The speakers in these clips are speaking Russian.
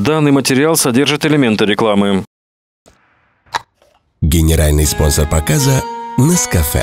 Данный материал содержит элементы рекламы. Генеральный спонсор показа «Нескафе».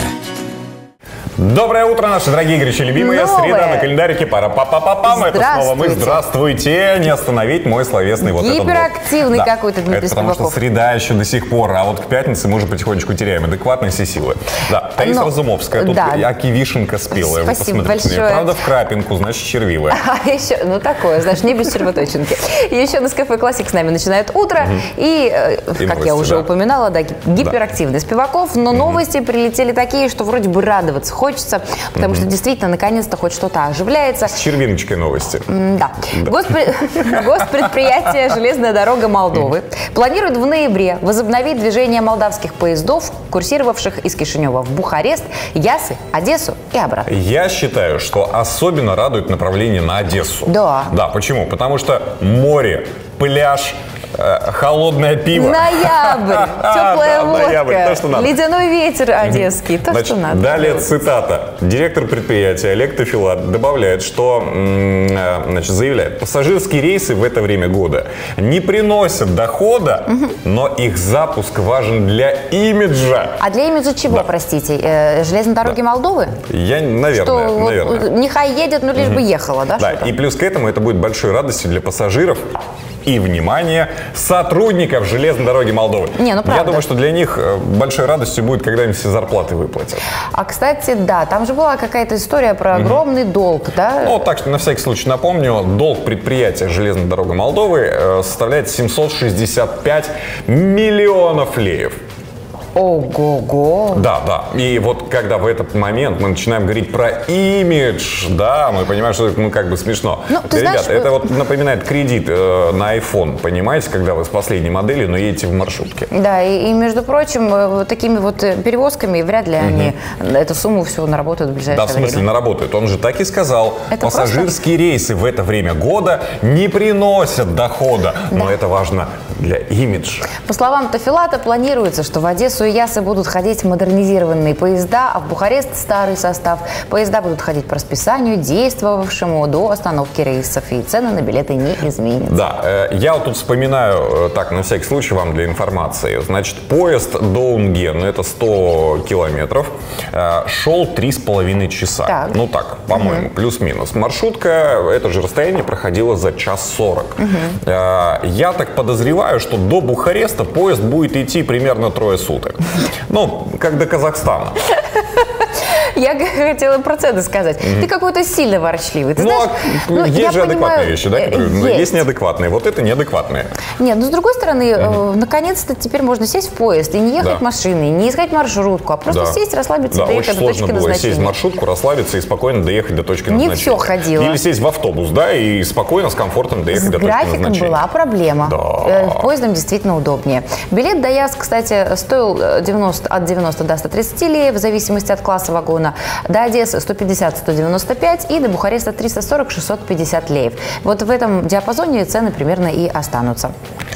Доброе утро, наши дорогие горячо любимые. Среда на календарике. Пара-па-па-па-пам. Это снова мы. Здравствуйте. Не остановить мой словесный вот этот вот. Гиперактивный какой-то Дмитрий Спиваков. Потому что среда еще до сих пор. А вот к пятнице мы уже потихонечку теряем адекватность и силы. Да, Таиса Разумовская. Тут Аки Вишенка спелая. Спасибо большое. Правда, в крапинку, значит, червивая. А еще, ну такое, знаешь, не без червоточинки. И еще Нескафе Классик с нами начинает утро. И, как я уже упоминала, гиперактивный Спиваков. Но новости прилетели такие, что вроде бы радоваться хочется, потому что действительно наконец-то хоть что-то оживляется. С червиночкой новости. Да. Госпредприятие «Железная дорога Молдовы» планирует в ноябре возобновить движение молдавских поездов, курсировавших из Кишинева в Бухарест, Ясы, Одессу и обратно. Я считаю, что особенно радует направление на Одессу. Да. Да, почему? Потому что море, пляж, холодное пиво. Ноябрь, теплая водка, то, что надо. Ледяной ветер одесский, то, значит, что надо. Далее цитата. Директор предприятия Олег Тафилат добавляет, что, заявляет, пассажирские рейсы в это время года не приносят дохода, но их запуск важен для имиджа. А для имиджа чего, простите? Железной дороги Молдовы? Наверное. Вот, нехай едет, но лишь бы ехала, да? Да, и плюс к этому это будет большой радостью для пассажиров и, внимание, сотрудников Железной дороги Молдовы. Не, ну правда. Я думаю, что для них большой радостью будет, когда им все зарплаты выплатят. А, кстати, да, там же была какая-то история про огромный долг, да? Ну, так что, на всякий случай напомню, долг предприятия Железной дороги Молдовы составляет 765 миллионов леев. Ого-го. Да. И вот когда в этот момент мы начинаем говорить про имидж, да, мы понимаем, что это как бы смешно. Ну, ты ребята, знаешь, это вот напоминает кредит на iPhone, понимаете, когда вы с последней моделью, но едете в маршрутке. Да, и между прочим, такими вот перевозками вряд ли они эту сумму всю наработают в ближайшее время. Да, в смысле наработают. Он же так и сказал. Это пассажирские рейсы в это время года не приносят дохода, но это важно для имиджа. По словам Тафилата, планируется, что в Одессу и Ясы будут ходить модернизированные поезда, а в Бухарест старый состав. Поезда будут ходить по расписанию, действовавшему до остановки рейсов, и цены на билеты не изменятся. Да, я вот тут вспоминаю, так, на всякий случай вам для информации. Значит, поезд до Унген, это 100 километров, шел 3,5 часа. Так. Ну так, по-моему, плюс-минус. Маршрутка это же расстояние проходила за 1:40. Я так подозреваю, что до Бухареста поезд будет идти примерно 3 суток. Ну, как до Казахстана. Я хотела про цены сказать. Ты какой-то сильно ворчливый. Ты знаешь, есть же адекватные вещи, да? Есть неадекватные. Вот это неадекватные. Нет, ну с другой стороны, наконец-то теперь можно сесть в поезд и не ехать машиной, не искать маршрутку, а просто сесть, расслабиться и доехать до точки назначения. Да, очень сложно было сесть в маршрутку, расслабиться и спокойно доехать до точки назначения. Не все ходило. Или сесть в автобус, да, и спокойно, с комфортом доехать до точки назначения. С графиком была проблема. Да. Поездом действительно удобнее. Билет до Яс, кстати, стоил от 90 до 130 леев, в зависимости от класса вагона. До Одессы 150-195 и до Бухареста 340-650 леев. Вот в этом диапазоне цены примерно и останутся.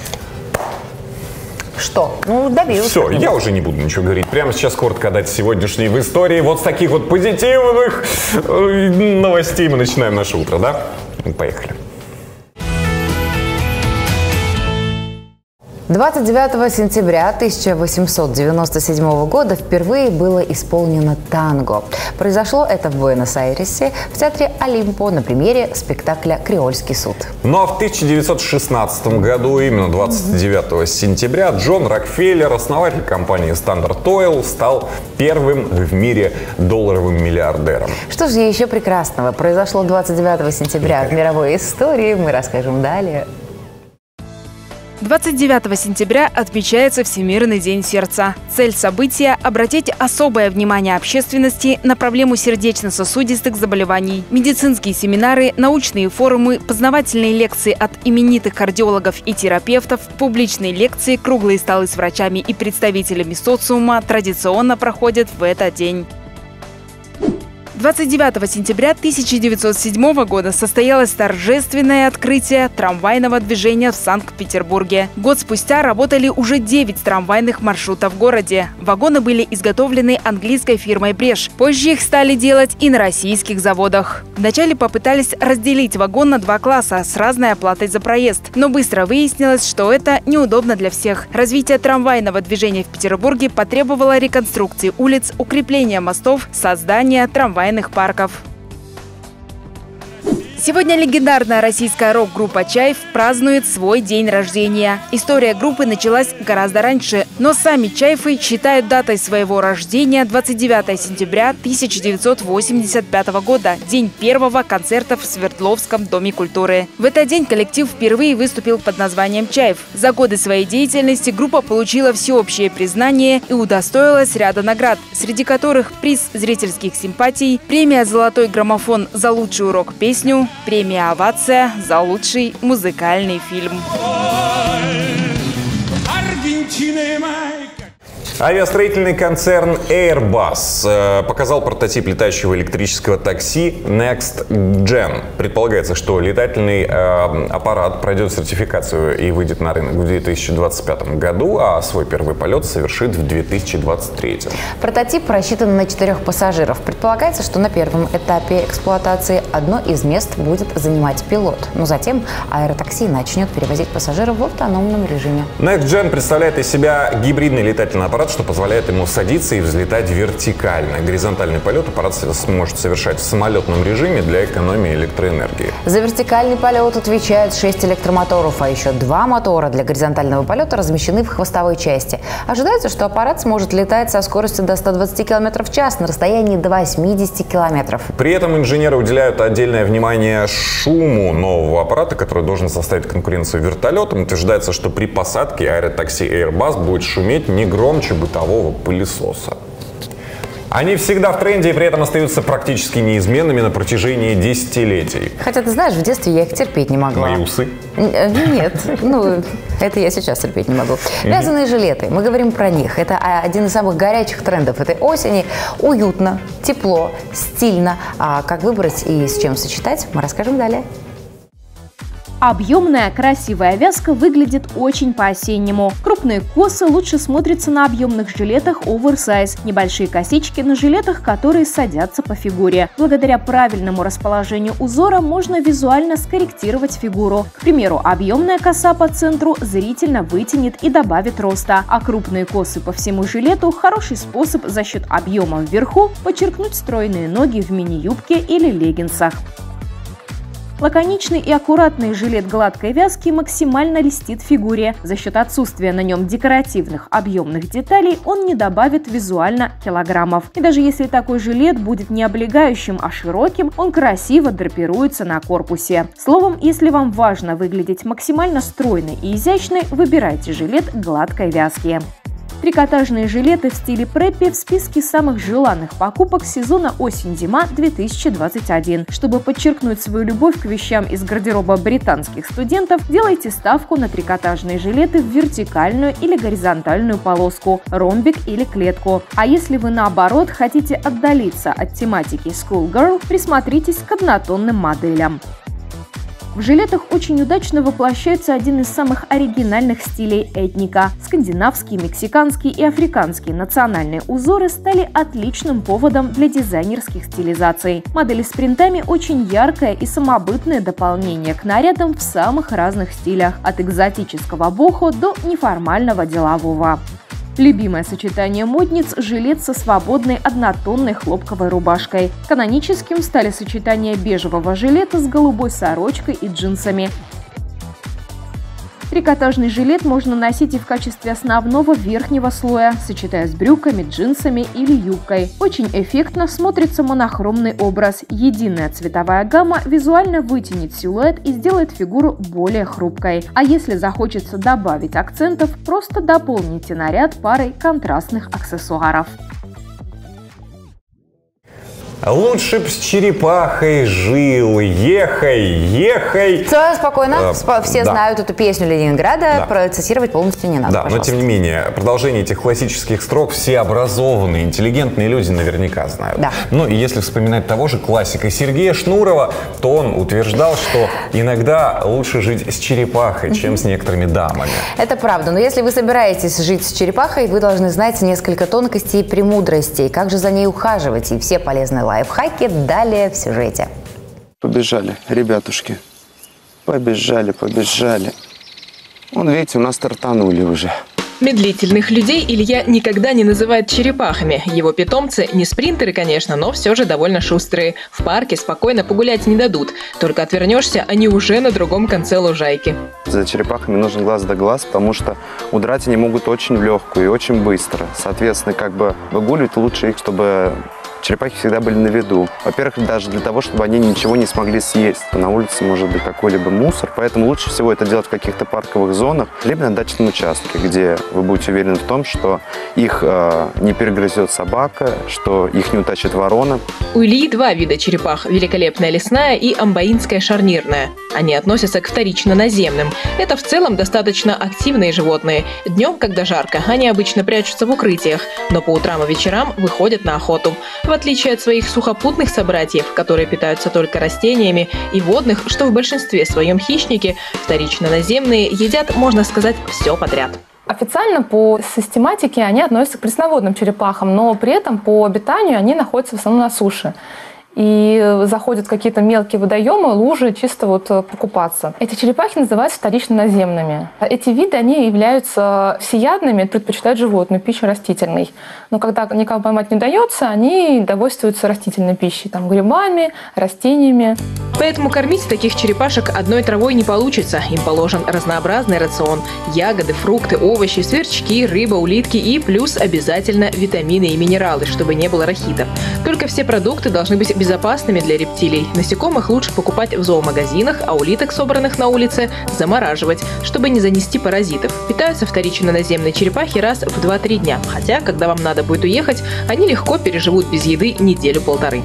Что? Ну, добился. Все, я уже не буду ничего говорить. Прямо сейчас коротко дать сегодняшней в истории. Вот с таких вот позитивных новостей мы начинаем наше утро, да? Поехали. 29 сентября 1897 года впервые было исполнено танго. Произошло это в Буэнос-Айресе в театре Олимпо на премьере спектакля «Креольский суд». Ну а в 1916 году, именно 29 сентября, Джон Рокфеллер, основатель компании Standard Oil, стал первым в мире долларовым миллиардером. Что же еще прекрасного произошло 29 сентября в мировой истории, мы расскажем далее. 29 сентября отмечается Всемирный день сердца. Цель события – обратить особое внимание общественности на проблему сердечно-сосудистых заболеваний. Медицинские семинары, научные форумы, познавательные лекции от именитых кардиологов и терапевтов, публичные лекции, круглые столы с врачами и представителями социума традиционно проходят в этот день. 29 сентября 1907 года состоялось торжественное открытие трамвайного движения в Санкт-Петербурге. Год спустя работали уже 9 трамвайных маршрутов в городе. Вагоны были изготовлены английской фирмой «Бреш». Позже их стали делать и на российских заводах. Вначале попытались разделить вагон на 2 класса с разной оплатой за проезд. Но быстро выяснилось, что это неудобно для всех. Развитие трамвайного движения в Петербурге потребовало реконструкции улиц, укрепления мостов, создания трамвайных парков. Сегодня легендарная российская рок-группа «Чайф» празднует свой день рождения. История группы началась гораздо раньше, но сами «Чайфы» считают датой своего рождения 29 сентября 1985 года, день первого концерта в Свердловском доме культуры. В этот день коллектив впервые выступил под названием «Чайф». За годы своей деятельности группа получила всеобщее признание и удостоилась ряда наград, среди которых приз зрительских симпатий, премия «Золотой граммофон» за лучшую рок-песню, премия «Овация» за лучший музыкальный фильм. Авиастроительный концерн Airbus показал прототип летающего электрического такси Next Gen. Предполагается, что летательный аппарат пройдет сертификацию и выйдет на рынок в 2025 году, а свой первый полет совершит в 2023. Прототип рассчитан на 4 пассажиров. Предполагается, что на первом этапе эксплуатации одно из мест будет занимать пилот. Но затем аэротакси начнет перевозить пассажиров в автономном режиме. Next Gen представляет из себя гибридный летательный аппарат, что позволяет ему садиться и взлетать вертикально. Горизонтальный полет аппарат сможет совершать в самолетном режиме для экономии электроэнергии. За вертикальный полет отвечают 6 электромоторов, а еще 2 мотора для горизонтального полета размещены в хвостовой части. Ожидается, что аппарат сможет летать со скоростью до 120 км в час на расстоянии до 80 км. При этом инженеры уделяют отдельное внимание шуму нового аппарата, который должен составить конкуренцию вертолетам. Утверждается, что при посадке аэротакси Airbus будет шуметь не громче бытового пылесоса. Они всегда в тренде и при этом остаются практически неизменными на протяжении десятилетий. Хотя, ты знаешь, в детстве я их терпеть не могла. Мои усы? Нет, это я сейчас терпеть не могу. Вязаные жилеты, мы говорим про них. Это один из самых горячих трендов этой осени. Уютно, тепло, стильно. А как выбрать и с чем сочетать, мы расскажем далее. Объемная, красивая вязка выглядит очень по-осеннему. Крупные косы лучше смотрятся на объемных жилетах оверсайз, небольшие косички на жилетах, которые садятся по фигуре. Благодаря правильному расположению узора можно визуально скорректировать фигуру. К примеру, объемная коса по центру зрительно вытянет и добавит роста, а крупные косы по всему жилету – хороший способ за счет объема вверху подчеркнуть стройные ноги в мини-юбке или леггинсах. Лаконичный и аккуратный жилет гладкой вязки максимально льстит фигуре. За счет отсутствия на нем декоративных объемных деталей он не добавит визуально килограммов. И даже если такой жилет будет не облегающим, а широким, он красиво драпируется на корпусе. Словом, если вам важно выглядеть максимально стройной и изящной, выбирайте жилет гладкой вязки. Трикотажные жилеты в стиле преппи в списке самых желанных покупок сезона осень-зима 2021. Чтобы подчеркнуть свою любовь к вещам из гардероба британских студентов, делайте ставку на трикотажные жилеты в вертикальную или горизонтальную полоску, ромбик или клетку. А если вы наоборот хотите отдалиться от тематики Schoolgirl, присмотритесь к однотонным моделям. В жилетах очень удачно воплощается один из самых оригинальных стилей этника. Скандинавские, мексиканские и африканские национальные узоры стали отличным поводом для дизайнерских стилизаций. Модели с принтами очень яркое и самобытное дополнение к нарядам в самых разных стилях, от экзотического бохо до неформального делового. Любимое сочетание модниц – жилет со свободной однотонной хлопковой рубашкой. Каноническим стали сочетания бежевого жилета с голубой сорочкой и джинсами. Трикотажный жилет можно носить и в качестве основного верхнего слоя, сочетая с брюками, джинсами или юбкой. Очень эффектно смотрится монохромный образ. Единая цветовая гамма визуально вытянет силуэт и сделает фигуру более хрупкой. А если захочется добавить акцентов, просто дополните наряд парой контрастных аксессуаров. Лучше б с черепахой жил, ехай. Все спокойно, все знают эту песню Ленинграда, процитировать полностью не надо, Да, но тем не менее, продолжение этих классических строк все образованные, интеллигентные люди наверняка знают. Да. Ну и если вспоминать того же классика Сергея Шнурова, то он утверждал, что иногда лучше жить с черепахой, чем с некоторыми дамами. Это правда, но если вы собираетесь жить с черепахой, вы должны знать несколько тонкостей и премудростей, как же за ней ухаживать, и все полезные лайфхаки далее в сюжете. Побежали, ребятушки, побежали. Вон, видите, у нас стартанули уже. Медлительных людей Илья никогда не называет черепахами. Его питомцы не спринтеры, конечно, но все же довольно шустрые. В парке спокойно погулять не дадут. Только отвернешься, они уже на другом конце лужайки. За черепахами нужен глаз да глаз, потому что удрать они могут очень в легкую и очень быстро. Соответственно, выгуливать лучше их, чтобы черепахи всегда были на виду. Во-первых, даже для того, чтобы они ничего не смогли съесть. На улице может быть какой-либо мусор, поэтому лучше всего это делать в каких-то парковых зонах, либо на дачном участке, где вы будете уверены в том, что их не перегрызет собака, что их не утащит ворона. У Ильи два вида черепах – великолепная лесная и амбаинская шарнирная. Они относятся к вторично-наземным. Это в целом достаточно активные животные. Днем, когда жарко, они обычно прячутся в укрытиях, но по утрам и вечерам выходят на охоту. В отличие от своих сухопутных собратьев, которые питаются только растениями, и водных, что в большинстве своем хищники, вторично-наземные едят, можно сказать, все подряд. Официально по систематике они относятся к пресноводным черепахам, но при этом по обитанию они находятся в основном на суше. И заходят в какие-то мелкие водоемы, лужи, чисто покупаться. Эти черепахи называются вторично-наземными. Эти виды, они являются всеядными, предпочитают животную пищу растительной. Но когда никого поймать не удается, они довольствуются растительной пищей, грибами, растениями. Поэтому кормить таких черепашек одной травой не получится. Им положен разнообразный рацион. Ягоды, фрукты, овощи, сверчки, рыба, улитки и плюс обязательно витамины и минералы, чтобы не было рахитов. Только все продукты должны быть безопасными для рептилий. Насекомых лучше покупать в зоомагазинах, а улиток, собранных на улице, замораживать, чтобы не занести паразитов. Питаются вторично-наземные черепахи раз в 2-3 дня. Хотя, когда вам надо будет уехать, они легко переживут без еды неделю-полторы.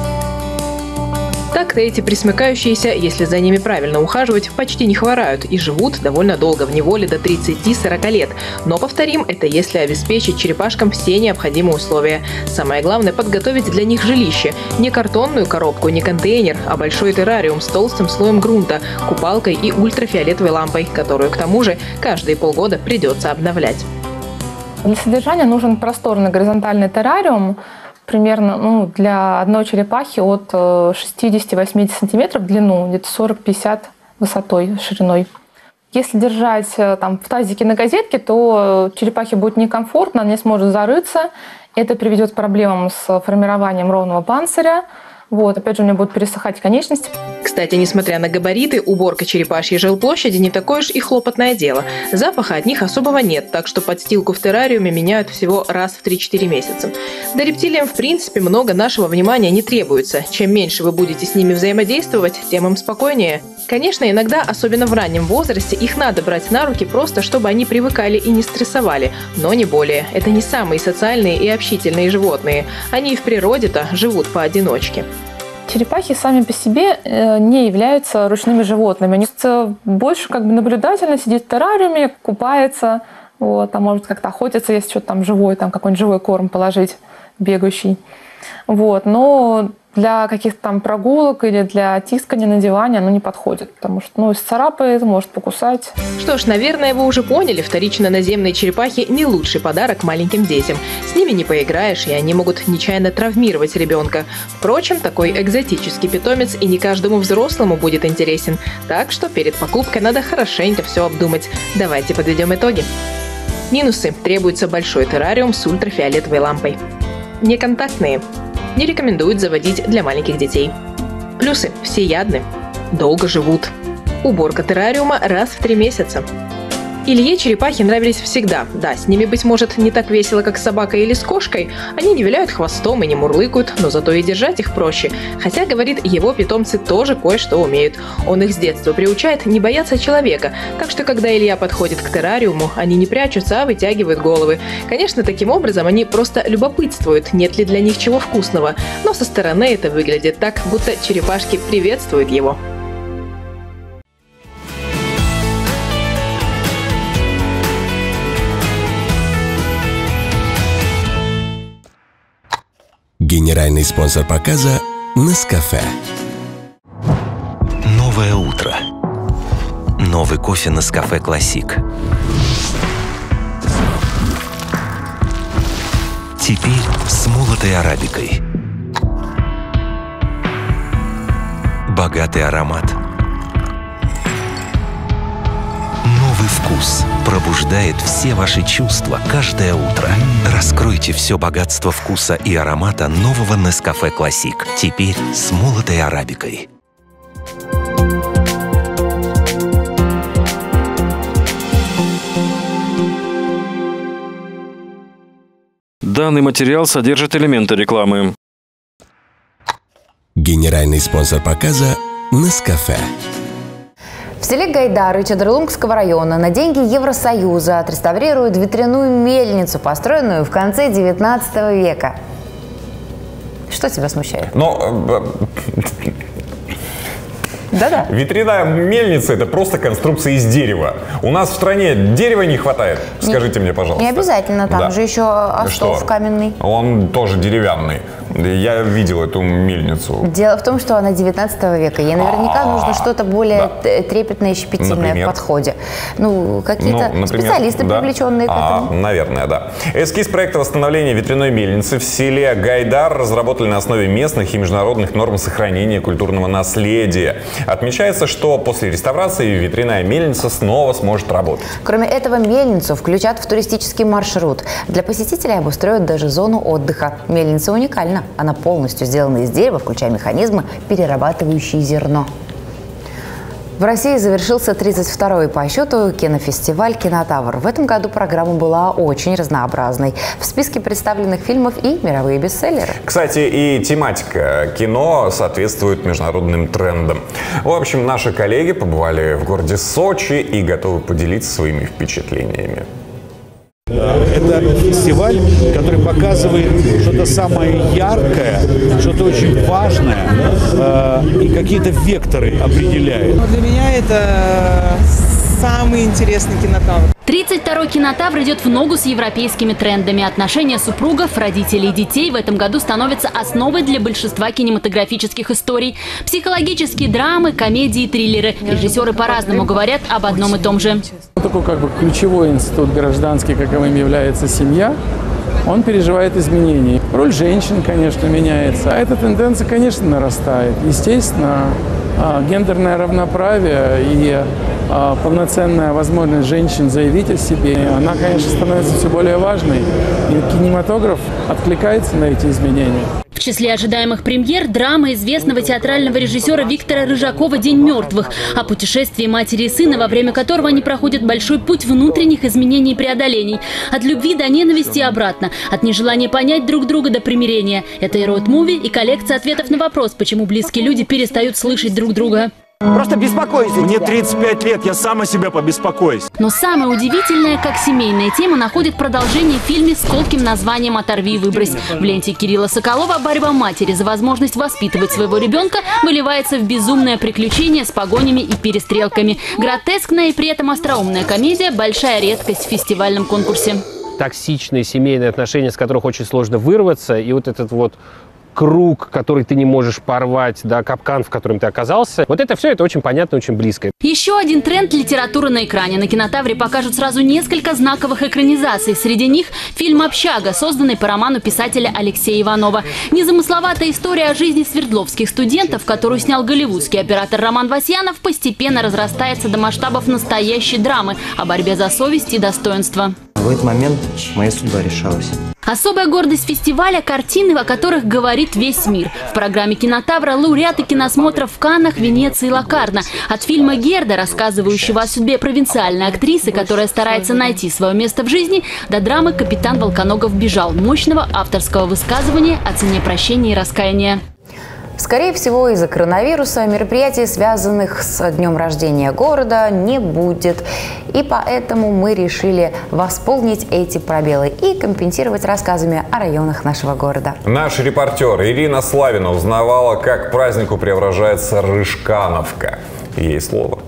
Так-то эти пресмыкающиеся, если за ними правильно ухаживать, почти не хворают и живут довольно долго в неволе до 30-40 лет. Но, повторим, это если обеспечить черепашкам все необходимые условия. Самое главное – подготовить для них жилище. Не картонную коробку, не контейнер, а большой террариум с толстым слоем грунта, купалкой и ультрафиолетовой лампой, которую, к тому же, каждые полгода придется обновлять. Для содержания нужен просторный горизонтальный террариум, примерно для одной черепахи от 60-80 сантиметров в длину, где-то 40-50 высотой, шириной. Если держать в тазике на газетке, то черепахе будет некомфортно, она не сможет зарыться. Это приведет к проблемам с формированием ровного панциря. Опять же, у меня будут пересыхать конечности. Кстати, несмотря на габариты, уборка черепашьей жилплощади не такое уж и хлопотное дело. Запаха от них особого нет, так что подстилку в террариуме меняют всего раз в 3-4 месяца. Да рептилиям, в принципе, много нашего внимания не требуется. Чем меньше вы будете с ними взаимодействовать, тем им спокойнее. Конечно, иногда, особенно в раннем возрасте, их надо брать на руки просто, чтобы они привыкали и не стрессовали, но не более. Это не самые социальные и общительные животные. Они и в природе-то живут поодиночке. Черепахи сами по себе не являются ручными животными. Они больше наблюдательно сидит в террариуме, купается, может как-то охотиться, если что-то там живое, какой-нибудь живой корм положить, бегающий. Но для каких-то там прогулок или для тискания на диване оно не подходит, потому что исцарапает, может покусать. Что ж, наверное, вы уже поняли, вторично-наземные черепахи не лучший подарок маленьким детям. С ними не поиграешь, и они могут нечаянно травмировать ребенка. Впрочем, такой экзотический питомец и не каждому взрослому будет интересен. Так что перед покупкой надо хорошенько все обдумать. Давайте подведем итоги. Минусы. Требуется большой террариум с ультрафиолетовой лампой. Неконтактные. Не рекомендуют заводить для маленьких детей. Плюсы. Всеядны. Долго живут. Уборка террариума раз в 3 месяца. Илье черепахи нравились всегда. Да, с ними, быть может, не так весело, как с собакой или с кошкой. Они не виляют хвостом и не мурлыкают, но зато и держать их проще. Хотя, говорит, его питомцы тоже кое-что умеют. Он их с детства приучает не бояться человека. Так что, когда Илья подходит к террариуму, они не прячутся, а вытягивают головы. Конечно, таким образом они просто любопытствуют, нет ли для них чего вкусного. Но со стороны это выглядит так, будто черепашки приветствуют его. Генеральный спонсор показа Нескафе. Новое утро. Новый кофе Нескафе Классик. Теперь с молотой арабикой. Богатый аромат. Новый вкус пробуждает все ваши чувства каждое утро. Раскройте все богатство вкуса и аромата нового Нескафе Классик. Теперь с молотой арабикой. Данный материал содержит элементы рекламы. Генеральный спонсор показа Нескафе. В селе Гайдары Чедрлунгского района на деньги Евросоюза отреставрируют ветряную мельницу, построенную в конце 19 века. Что тебя смущает? Да-да. Ветряная мельница – это просто конструкция из дерева. У нас в стране дерева не хватает, скажите мне, пожалуйста. Не обязательно, там же еще остов каменный. Он тоже деревянный. Я видел эту мельницу. Дело в том, что она 19 века. Ей наверняка нужно что-то более трепетное и щепетильное в подходе. Ну, какие-то специалисты, привлеченные к этому. Наверное, да. Эскиз проекта восстановления ветряной мельницы в селе Гайдар разработали на основе местных и международных норм сохранения культурного наследия. Отмечается, что после реставрации ветряная мельница снова сможет работать. Кроме этого, мельницу включат в туристический маршрут. Для посетителей обустроят даже зону отдыха. Мельница уникальна. Она полностью сделана из дерева, включая механизмы, перерабатывающие зерно. В России завершился 32-й по счету кинофестиваль «Кинотавр». В этом году программа была очень разнообразной. В списке представленных фильмов и мировые бестселлеры. Кстати, и тематика кино соответствует международным трендам. В общем, наши коллеги побывали в городе Сочи и готовы поделиться своими впечатлениями. Это фестиваль, который показывает что-то самое яркое, что-то очень важное и какие-то векторы определяет. Для меня это самый интересный кинотавр. 32-й кинотавр идет в ногу с европейскими трендами. Отношения супругов, родителей и детей в этом году становятся основой для большинства кинематографических историй. Психологические драмы, комедии, триллеры. Режиссеры по-разному говорят об одном и том же. Такой ключевой институт гражданский, каковым является семья, он переживает изменения. Роль женщин, конечно, меняется. А эта тенденция, конечно, нарастает. Естественно, гендерное равноправие и полноценная возможность женщин заявить о себе, она, конечно, становится все более важной. И кинематограф откликается на эти изменения. В числе ожидаемых премьер – драма известного театрального режиссера Виктора Рыжакова «День мертвых» о путешествии матери и сына, во время которого они проходят большой путь внутренних изменений и преодолений. От любви до ненависти и обратно. От нежелания понять друг друга до примирения. Это и роуд-муви, и коллекция ответов на вопрос, почему близкие люди перестают слышать друг друга. Просто беспокоюсь. Мне 35 лет, я сам о себе побеспокоюсь. Но самое удивительное, как семейная тема находит продолжение в фильме с колким названием «Оторви и выбрось». В ленте Кирилла Соколова борьба матери за возможность воспитывать своего ребенка выливается в безумное приключение с погонями и перестрелками. Гротескная и при этом остроумная комедия – большая редкость в фестивальном конкурсе. Токсичные семейные отношения, с которых очень сложно вырваться, и вот этот вот круг, который ты не можешь порвать, да, капкан, в котором ты оказался. Вот это все, это очень понятно, очень близко. Еще один тренд – литература на экране. На кинотавре покажут сразу несколько знаковых экранизаций. Среди них фильм «Общага», созданный по роману писателя Алексея Иванова. Незамысловатая история о жизни свердловских студентов, которую снял голливудский оператор Роман Васьянов, постепенно разрастается до масштабов настоящей драмы о борьбе за совесть и достоинство. В этот момент моя судьба решалась. Особая гордость фестиваля – картины, о которых говорит весь мир. В программе «Кинотавра» лауреаты киносмотров в Каннах, Венеции и Локарно. От фильма «Герда», рассказывающего о судьбе провинциальной актрисы, которая старается найти свое место в жизни, до драмы «Капитан Волконогов бежал» – мощного авторского высказывания о цене прощения и раскаяния. Скорее всего, из-за коронавируса мероприятий, связанных с днем рождения города, не будет. И поэтому мы решили восполнить эти пробелы и компенсировать рассказами о районах нашего города. Наш репортер Ирина Славина узнавала, как к празднику преображается Рыжкановка. Ей слово.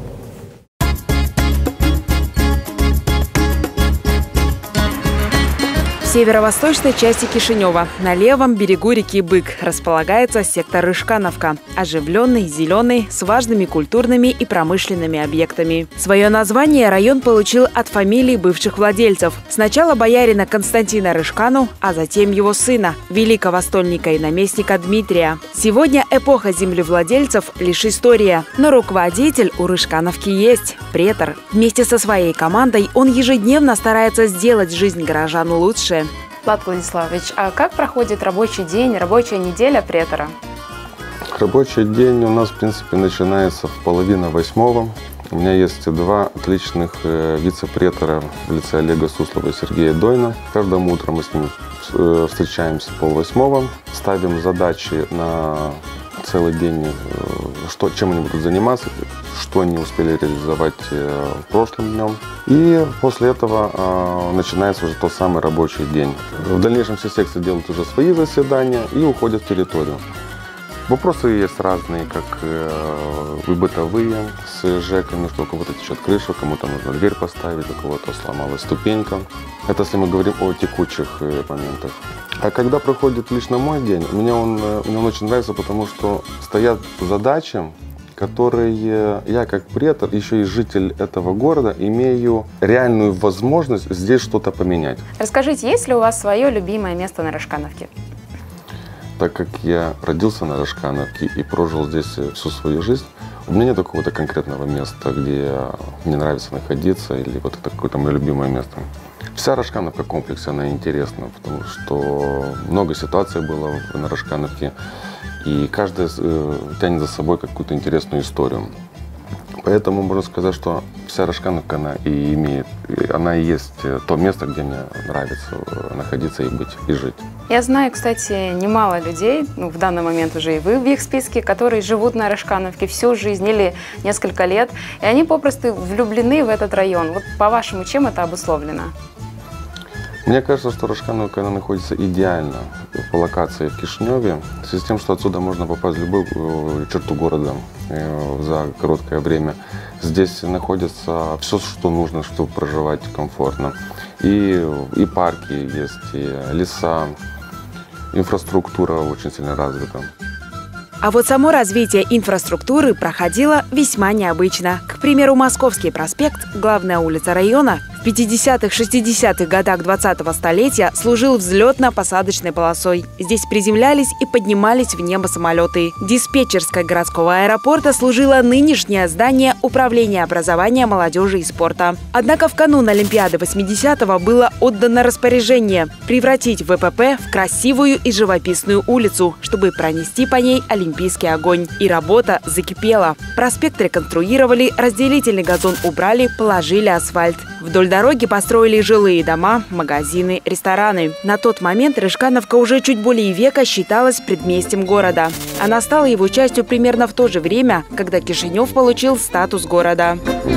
В северо-восточной части Кишинева, на левом берегу реки Бык, располагается сектор Рыжкановка. Оживленный, зеленый, с важными культурными и промышленными объектами. Свое название район получил от фамилий бывших владельцев. Сначала боярина Константина Рыжкану, а затем его сына, великого стольника и наместника Дмитрия. Сегодня эпоха землевладельцев лишь история. Но руководитель у Рыжкановки есть – претор. Вместе со своей командой он ежедневно старается сделать жизнь горожан лучше. Влад Владиславович, а как проходит рабочий день, рабочая неделя претора? Рабочий день у нас, в принципе, начинается в 7:30. У меня есть два отличных вице-претора в лице Олега Суслова и Сергея Дойна. Каждым утром мы с ними встречаемся в 7:30, ставим задачи на целый день, чем они будут заниматься, что они успели реализовать прошлым днем. И после этого начинается уже тот самый рабочий день. В дальнейшем все секции делают уже свои заседания и уходят в территорию. Вопросы есть разные, как и бытовые, с ЖЭКами, что у кого-то течет крыша, кому-то нужно дверь поставить, у кого-то сломалась ступенька. Это если мы говорим о текучих моментах. А когда проходит лично мой день, мне он очень нравится, потому что стоят задачи, которые я как претор, еще и житель этого города, имею реальную возможность здесь что-то поменять. Расскажите, есть ли у вас свое любимое место на Рыжкановке? Так как я родился на Рыжкановке и прожил здесь всю свою жизнь, у меня нет какого-то конкретного места, где мне нравится находиться, или вот это какое-то мое любимое место. Вся Рыжкановка в комплексе, она интересна, потому что много ситуаций было на Рыжкановке, и каждая тянет за собой какую-то интересную историю. Поэтому можно сказать, что вся Рыжкановка, она и есть то место, где мне нравится находиться и быть, и жить. Я знаю, кстати, немало людей, в данный момент уже и вы в их списке, которые живут на Рыжкановке всю жизнь или несколько лет, и они попросту влюблены в этот район. Вот по-вашему, чем это обусловлено? Мне кажется, что Рыжкановка находится идеально по локации в Кишиневе, в связи с тем, что отсюда можно попасть в любую черту города за короткое время. Здесь находится все, что нужно, чтобы проживать комфортно. И парки есть, и леса, инфраструктура очень сильно развита. А вот само развитие инфраструктуры проходило весьма необычно. К примеру, Московский проспект, главная улица района, в 50-60-х годах 20-го столетия служил взлетно-посадочной полосой. Здесь приземлялись и поднимались в небо самолеты. Диспетчерской городского аэропорта служило нынешнее здание Управления образования, молодежи и спорта. Однако в канун Олимпиады 80-го было отдано распоряжение превратить ВПП в красивую и живописную улицу, чтобы пронести по ней олимпийский огонь. И работа закипела. Проспект реконструировали, разделительный газон убрали, положили асфальт. Вдоль дороги построили жилые дома, магазины, рестораны. На тот момент Рыжкановка уже чуть более века считалась предместьем города. Она стала его частью примерно в то же время, когда Кишинев получил статус города.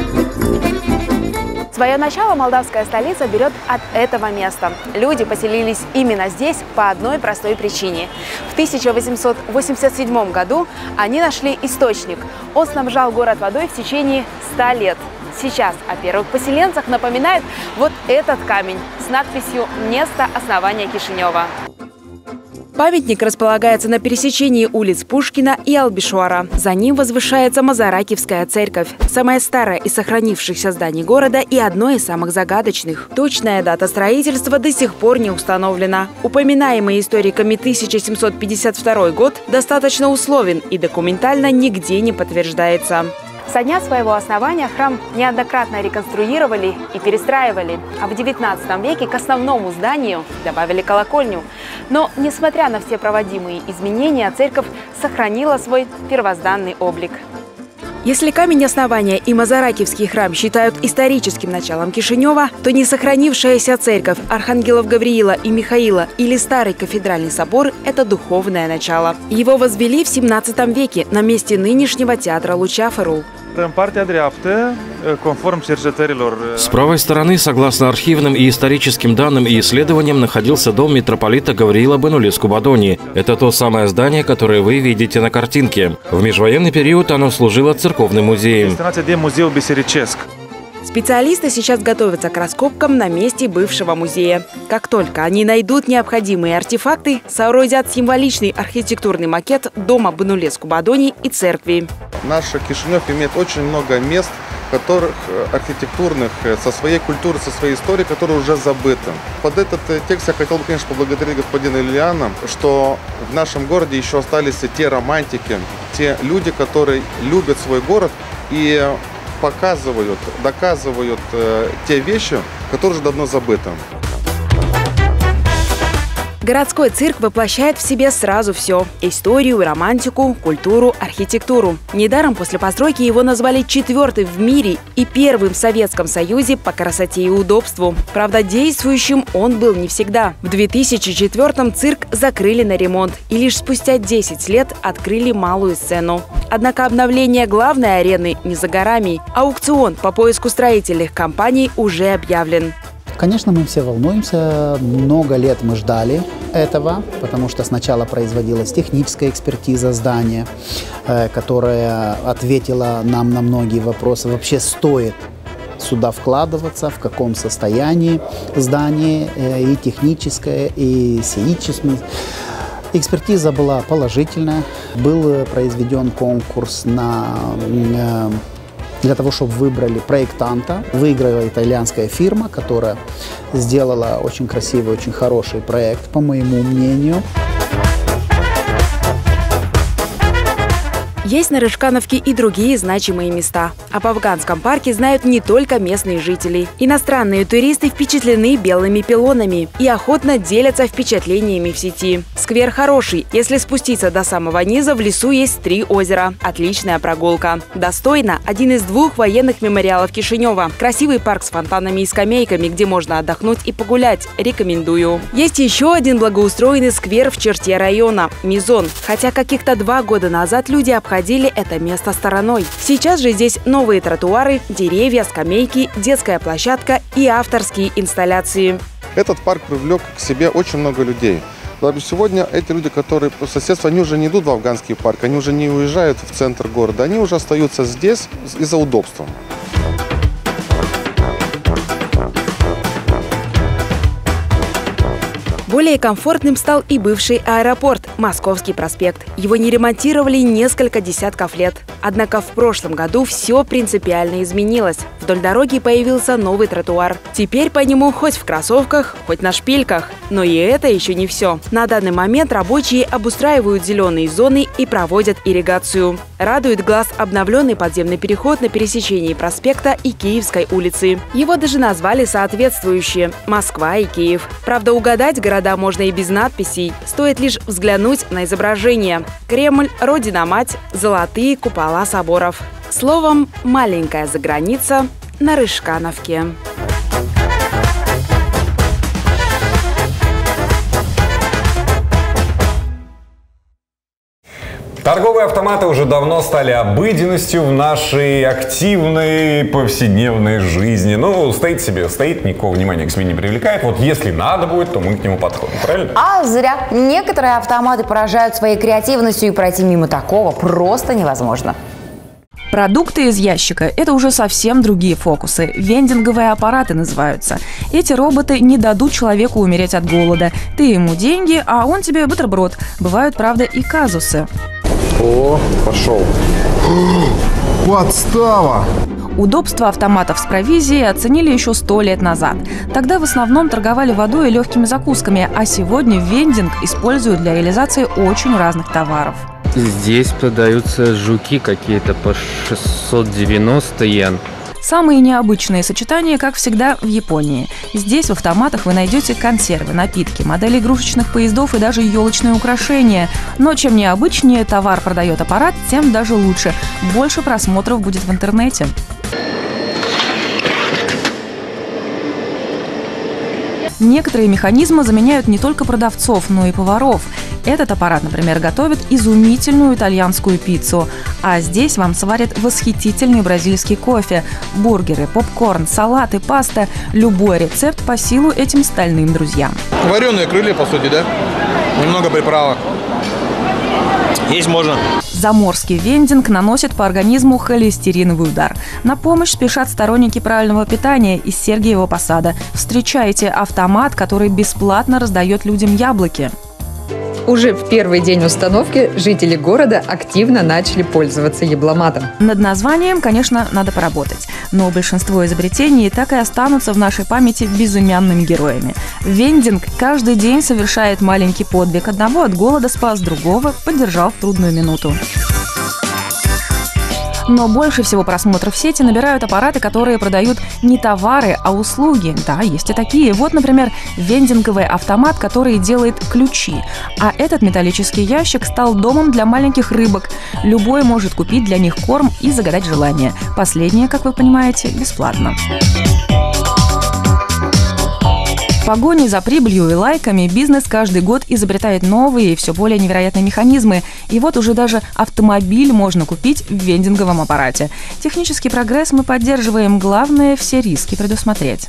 Свое начало молдавская столица берет от этого места. Люди поселились именно здесь по одной простой причине. В 1887 году они нашли источник. Он снабжал город водой в течение 100 лет. Сейчас о первых поселенцах напоминает вот этот камень с надписью «Место основания Кишинева». Памятник располагается на пересечении улиц Пушкина и Албишуара. За ним возвышается Мазаракиевская церковь. Самое старое из сохранившихся зданий города и одно из самых загадочных. Точная дата строительства до сих пор не установлена. Упоминаемый историками 1752 год достаточно условен и документально нигде не подтверждается. Со дня своего основания храм неоднократно реконструировали и перестраивали, а в XIX веке к основному зданию добавили колокольню. Но, несмотря на все проводимые изменения, церковь сохранила свой первозданный облик. Если камень основания и Мазаракиевский храм считают историческим началом Кишинева, то не сохранившаяся церковь архангелов Гавриила и Михаила или старый кафедральный собор – это духовное начало. Его возвели в 17 веке на месте нынешнего театра Лучаферул. С правой стороны, согласно архивным и историческим данным и исследованиям, находился дом митрополита Гавриила Бенулеску-Бадони. Это то самое здание, которое вы видите на картинке. В межвоенный период оно служило церковным музеем. Специалисты сейчас готовятся к раскопкам на месте бывшего музея. Как только они найдут необходимые артефакты, соорудят символичный архитектурный макет дома Бенулеску-Бадони и церкви. Наш Кишинев имеет очень много мест, которых архитектурных, со своей культурой, со своей историей, которые уже забыты. Под этот текст я хотел бы, конечно, поблагодарить господина Ильяна, что в нашем городе еще остались те романтики, те люди, которые любят свой город и показывают, доказывают те вещи, которые уже давно забыты. Городской цирк воплощает в себе сразу все – историю, романтику, культуру, архитектуру. Недаром после постройки его назвали 4-м в мире и 1-м в Советском Союзе по красоте и удобству. Правда, действующим он был не всегда. В 2004-м цирк закрыли на ремонт и лишь спустя 10 лет открыли малую сцену. Однако обновление главной арены не за горами. Аукцион по поиску строительных компаний уже объявлен. Конечно, мы все волнуемся. Много лет мы ждали этого, потому что сначала производилась техническая экспертиза здания, которая ответила нам на многие вопросы. Вообще стоит сюда вкладываться, в каком состоянии здание, и техническое, и сеическое. Экспертиза была положительная. Был произведен конкурс для того, чтобы выбрали проектанта. Выиграла итальянская фирма, которая сделала очень красивый, очень хороший проект, по моему мнению. Есть на Рыжкановке и другие значимые места. Об Афганском парке знают не только местные жители. Иностранные туристы впечатлены белыми пилонами и охотно делятся впечатлениями в сети. Сквер хороший. Если спуститься до самого низа, в лесу есть 3 озера. Отличная прогулка. Достойно один из 2 военных мемориалов Кишинева. Красивый парк с фонтанами и скамейками, где можно отдохнуть и погулять. Рекомендую. Есть еще один благоустроенный сквер в черте района – Мизон. Хотя каких-то 2 года назад люди обходили это место стороной. Сейчас же здесь новые тротуары, деревья, скамейки, детская площадка и авторские инсталляции. Этот парк привлек к себе очень много людей. Сегодня эти люди, которые по соседству, они уже не идут в афганский парк, они уже не уезжают в центр города, они уже остаются здесь из-за удобства. Более комфортным стал и бывший аэропорт – Московский проспект. Его не ремонтировали несколько десятков лет. Однако в прошлом году все принципиально изменилось. Вдоль дороги появился новый тротуар. Теперь по нему хоть в кроссовках, хоть на шпильках. Но и это еще не все. На данный момент рабочие обустраивают зеленые зоны и проводят ирригацию. Радует глаз обновленный подземный переход на пересечении проспекта и Киевской улицы. Его даже назвали соответствующие – Москва и Киев. Правда, угадать города можно и без надписей. Стоит лишь взглянуть на изображение. Кремль, Родина-Мать, золотые купола соборов. Словом, маленькая заграница на Рыжкановке. Торговые автоматы уже давно стали обыденностью в нашей активной повседневной жизни. Ну, стоит себе, стоит, никакого внимания к себе не привлекает. Вот если надо будет, то мы к нему подходим, правильно? А зря. Некоторые автоматы поражают своей креативностью, и пройти мимо такого просто невозможно. Продукты из ящика – это уже совсем другие фокусы. Вендинговые аппараты называются. Эти роботы не дадут человеку умереть от голода. Ты ему деньги, а он тебе бутерброд. Бывают, правда, и казусы. О, пошел. Подстава! Удобство автоматов с провизией оценили еще 100 лет назад. Тогда в основном торговали водой и легкими закусками, а сегодня вендинг используют для реализации очень разных товаров. Здесь продаются жуки какие-то по 690 йен. Самые необычные сочетания, как всегда, в Японии. Здесь в автоматах вы найдете консервы, напитки, модели игрушечных поездов и даже елочные украшения. Но чем необычнее товар продает аппарат, тем даже лучше. Больше просмотров будет в интернете. Некоторые механизмы заменяют не только продавцов, но и поваров. Этот аппарат, например, готовит изумительную итальянскую пиццу. А здесь вам сварят восхитительный бразильский кофе. Бургеры, попкорн, салаты, паста. Любой рецепт по силу этим стальным друзьям. Вареные крылья, по сути, да? Немного приправок. Есть можно. Заморский вендинг наносит по организму холестериновый удар. На помощь спешат сторонники правильного питания из Сергиева Посада. Встречайте автомат, который бесплатно раздает людям яблоки. Уже в первый день установки жители города активно начали пользоваться ябломатом. Над названием, конечно, надо поработать. Но большинство изобретений так и останутся в нашей памяти безымянными героями. Вендинг каждый день совершает маленький подвиг. Одного от голода спас, другого поддержал в трудную минуту. Но больше всего просмотров в сети набирают аппараты, которые продают не товары, а услуги. Да, есть и такие. Вот, например, вендинговый автомат, который делает ключи. А этот металлический ящик стал домом для маленьких рыбок. Любой может купить для них корм и загадать желание. Последнее, как вы понимаете, бесплатно. В погоне за прибылью и лайками бизнес каждый год изобретает новые и все более невероятные механизмы. И вот уже даже автомобиль можно купить в вендинговом аппарате. Технический прогресс мы поддерживаем, главное все риски предусмотреть.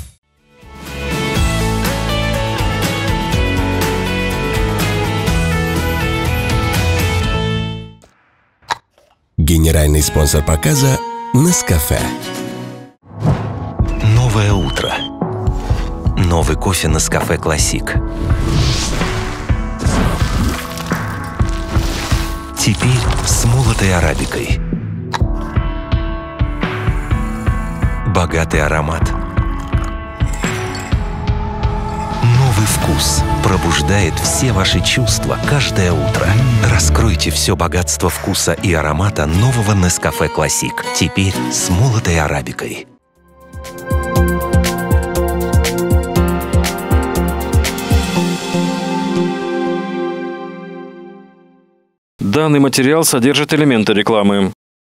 Генеральный спонсор показа Nescafé. Новое утро. Новый кофе Nescafé Classic. Теперь с молотой арабикой. Богатый аромат. Новый вкус пробуждает все ваши чувства каждое утро. Раскройте все богатство вкуса и аромата нового Nescafé Classic. Теперь с молотой арабикой. Данный материал содержит элементы рекламы.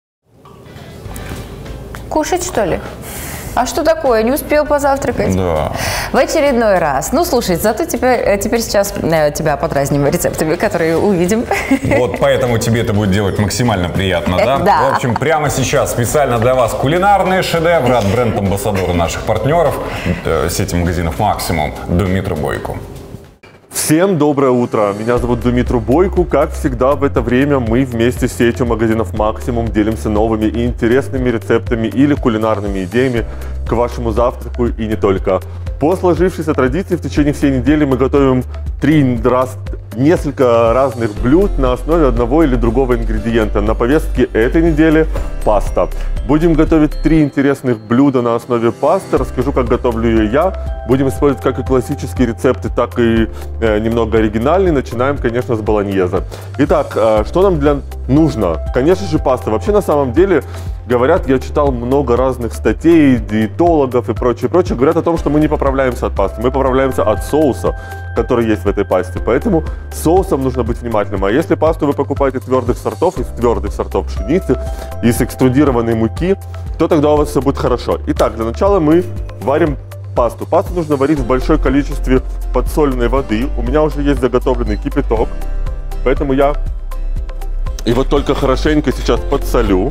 Кушать, что ли? А что такое? Не успел позавтракать? Да. В очередной раз. Ну, слушай, зато теперь сейчас тебя подразним рецептами, которые увидим. Вот поэтому тебе это будет делать максимально приятно, да? Да. В общем, прямо сейчас специально для вас кулинарные шедевры от бренд-амбассадора наших партнеров, сети магазинов «Максимум» Думитру Бойку. Всем доброе утро! Меня зовут Думитру Бойку. Как всегда в это время мы вместе с сетью магазинов «Максимум» делимся новыми и интересными рецептами или кулинарными идеями к вашему завтраку и не только. По сложившейся традиции в течение всей недели мы готовим несколько разных блюд на основе одного или другого ингредиента. На повестке этой недели паста. Будем готовить 3 интересных блюда на основе пасты. Расскажу, как готовлю ее я. Будем использовать как и классические рецепты, так и немного оригинальные. Начинаем, конечно, с болоньезе. Итак, что нам нужно? Конечно же, паста. Вообще, на самом деле, говорят, я читал много разных статей, диетологов и прочее, говорят о том, что мы не поправляемся от пасты, мы поправляемся от соуса, который есть в этой пасте. Поэтому с соусом нужно быть внимательным. А если пасту вы покупаете твердых сортов, из твердых сортов пшеницы, из экструдированной муки, то тогда у вас все будет хорошо. Итак, для начала мы варим пасту. Пасту нужно варить в большом количестве подсоленной воды. У меня уже есть заготовленный кипяток, поэтому я его только хорошенько сейчас подсолю.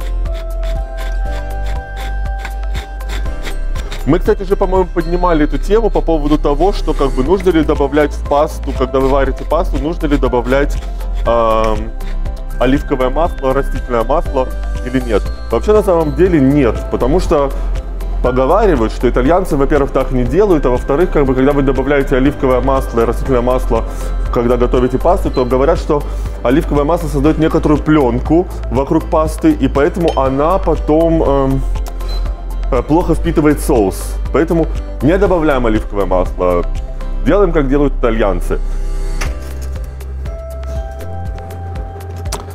Мы, кстати же, по-моему, поднимали эту тему по поводу того, что нужно ли добавлять в пасту, когда вы варите пасту, нужно ли добавлять оливковое масло, растительное масло или нет. Вообще, на самом деле, нет, потому что поговаривают, что итальянцы, во-первых, так не делают, а во-вторых, когда вы добавляете оливковое масло и растительное масло, когда готовите пасту, то говорят, что оливковое масло создает некоторую пленку вокруг пасты, и поэтому она потом плохо впитывает соус. Поэтому не добавляем оливковое масло, делаем, как делают итальянцы.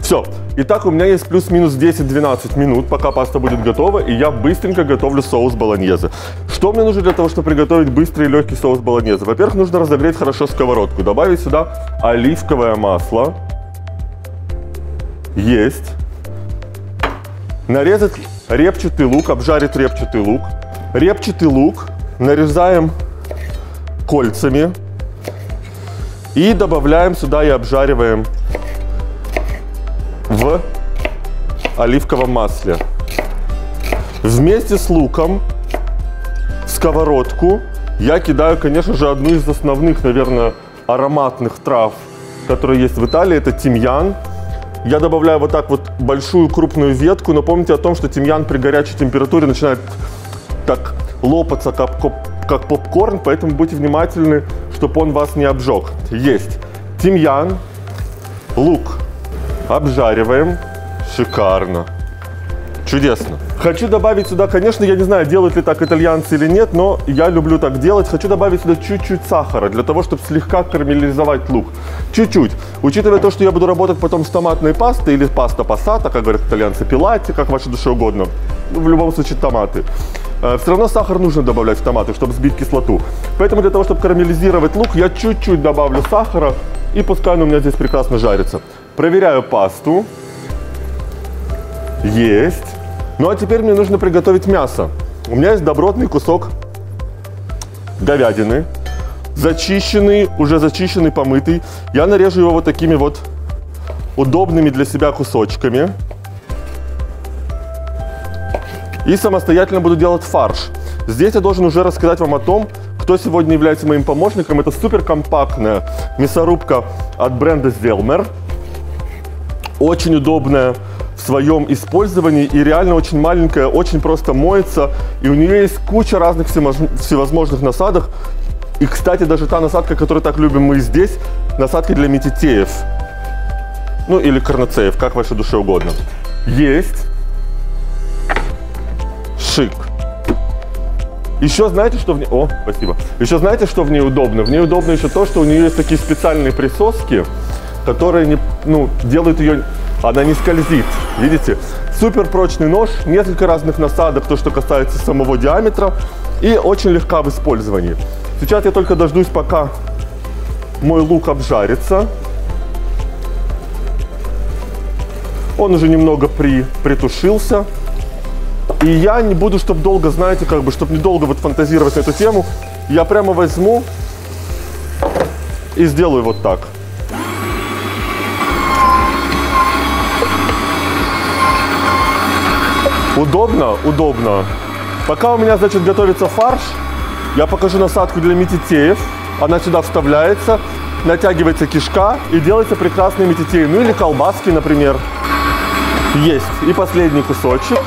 Все. Итак, у меня есть плюс-минус 10-12 минут, пока паста будет готова, и я быстренько готовлю соус болоньезе. Что мне нужно для того, чтобы приготовить быстрый и легкий соус болоньезе? Во-первых, нужно разогреть хорошо сковородку, добавить сюда оливковое масло. Есть. Нарезать репчатый лук, обжарить репчатый лук. Репчатый лук нарезаем кольцами и добавляем сюда и обжариваем в оливковом масле. Вместе с луком в сковородку я кидаю, конечно же, одну из основных, наверное, ароматных трав, которые есть в Италии. Это тимьян. Я добавляю вот так вот большую крупную ветку, но помните о том, что тимьян при горячей температуре начинает так лопаться, как попкорн, поэтому будьте внимательны, чтобы он вас не обжег. Есть тимьян, лук обжариваем. Шикарно. Чудесно. Хочу добавить сюда, конечно, я не знаю, делают ли так итальянцы или нет, но я люблю так делать. Хочу добавить сюда чуть-чуть сахара, для того, чтобы слегка карамелизовать лук. Чуть-чуть. Учитывая то, что я буду работать потом с томатной пастой, или паста пассата, как говорят итальянцы, пилати, как вашей душе угодно. В любом случае томаты. Все равно сахар нужно добавлять в томаты, чтобы сбить кислоту. Поэтому для того, чтобы карамелизировать лук, я чуть-чуть добавлю сахара, и пускай он у меня здесь прекрасно жарится. Проверяю пасту. Есть. Ну а теперь мне нужно приготовить мясо. У меня есть добротный кусок говядины, уже зачищенный, помытый. Я нарежу его вот такими вот удобными для себя кусочками. И самостоятельно буду делать фарш. Здесь я должен уже рассказать вам о том, кто сегодня является моим помощником. Это суперкомпактная мясорубка от бренда Zelmer. Очень удобная в своем использовании и реально очень маленькая, очень просто моется. И у нее есть куча разных всевозможных насадок. И, кстати, даже та насадка, которую так любим мы здесь, насадка для метитеев. Ну, или корноцеев, как вашей душе угодно. Есть. Шик. Еще знаете, что в ней... О, спасибо. Еще знаете, что в ней удобно? В ней удобно еще то, что у нее есть такие специальные присоски, которые делают ее... Она не скользит, видите? Супер прочный нож, несколько разных насадок, то, что касается самого диаметра, и очень легка в использовании. Сейчас я только дождусь, пока мой лук обжарится. Он уже немного притушился. И я не буду, чтобы долго, знаете, чтобы недолго фантазировать на эту тему, я прямо возьму и сделаю вот так. Удобно? Удобно. Пока у меня, значит, готовится фарш, я покажу насадку для метитеев. Она сюда вставляется, натягивается кишка и делается прекрасный метитей. Ну или колбаски, например. Есть. И последний кусочек.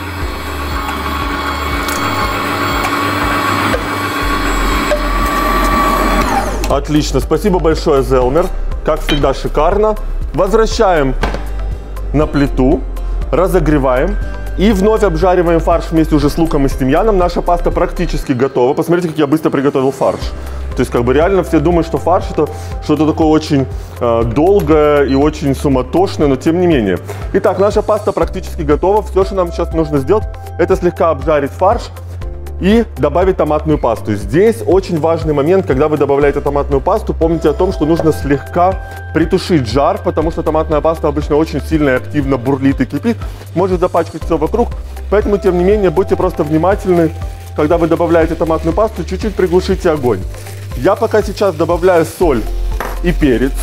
Отлично. Спасибо большое, Zelmer. Как всегда, шикарно. Возвращаем на плиту, разогреваем. И вновь обжариваем фарш вместе уже с луком и с тимьяном. Наша паста практически готова. Посмотрите, как я быстро приготовил фарш. То есть, реально все думают, что фарш это что-то такое очень долгое и очень суматошное, но тем не менее. Итак, наша паста практически готова. Все, что нам сейчас нужно сделать, это слегка обжарить фарш и добавить томатную пасту. Здесь очень важный момент, когда вы добавляете томатную пасту, помните о том, что нужно слегка притушить жар, потому что томатная паста обычно очень сильно и активно бурлит и кипит, может запачкать все вокруг. Поэтому, тем не менее, будьте просто внимательны, когда вы добавляете томатную пасту, чуть-чуть приглушите огонь. Я пока сейчас добавляю соль и перец.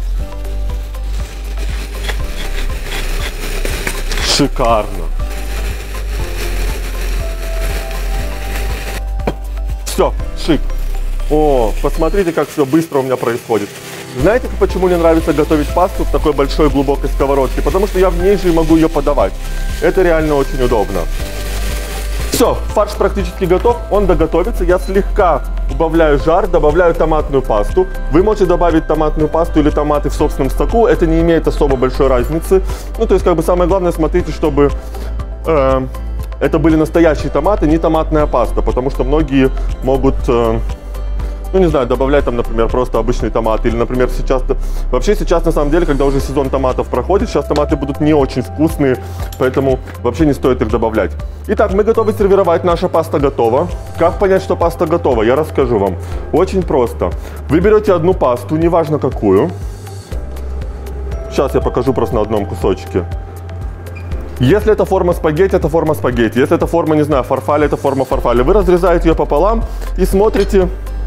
Шикарно. Все, шик. О, посмотрите, как все быстро у меня происходит. Знаете, почему мне нравится готовить пасту в такой большой глубокой сковородке? Потому что я в ней же и могу ее подавать. Это реально очень удобно. Все, фарш практически готов, он доготовится. Я слегка убавляю жар, добавляю томатную пасту. Вы можете добавить томатную пасту или томаты в собственном соку, это не имеет особо большой разницы. Ну, то есть, самое главное, смотрите, чтобы это были настоящие томаты, не томатная паста, потому что многие могут ну, не знаю, добавлять там, например, просто обычный томат. Или, например, вообще сейчас, на самом деле, когда уже сезон томатов проходит, сейчас томаты будут не очень вкусные, поэтому вообще не стоит их добавлять. Итак, мы готовы сервировать, наша паста готова. Как понять, что паста готова? Я расскажу вам. Очень просто. Вы берете одну пасту, неважно какую. Сейчас я покажу просто на одном кусочке. Если это форма спагетти, это форма спагетти. Если это форма, не знаю, фарфаля, это форма фарфаля. Вы разрезаете ее пополам и смотрите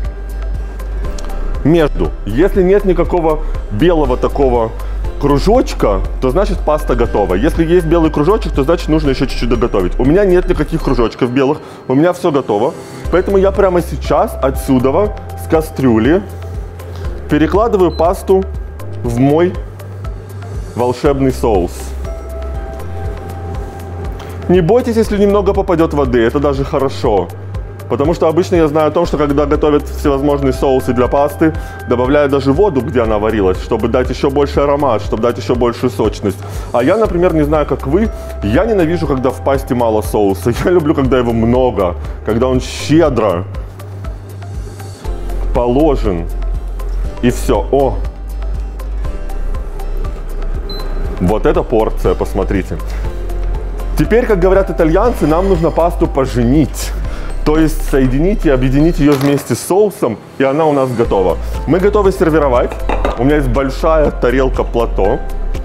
между. Если нет никакого белого такого кружочка, то значит паста готова. Если есть белый кружочек, то значит нужно еще чуть-чуть доготовить. У меня нет никаких кружочков белых, у меня все готово. Поэтому я прямо сейчас отсюда, с кастрюли, перекладываю пасту в мой волшебный соус. Не бойтесь, если немного попадет воды, это даже хорошо. Потому что обычно я знаю о том, что когда готовят всевозможные соусы для пасты, добавляют даже воду, где она варилась, чтобы дать еще больше аромат, чтобы дать еще большую сочность. А я, например, не знаю, как вы, я ненавижу, когда в пасте мало соуса. Я люблю, когда его много, когда он щедро положен. И все. О! Вот эта порция, посмотрите. Теперь, как говорят итальянцы, нам нужно пасту поженить. То есть соединить и объединить ее вместе с соусом, и она у нас готова. Мы готовы сервировать. У меня есть большая тарелка плато.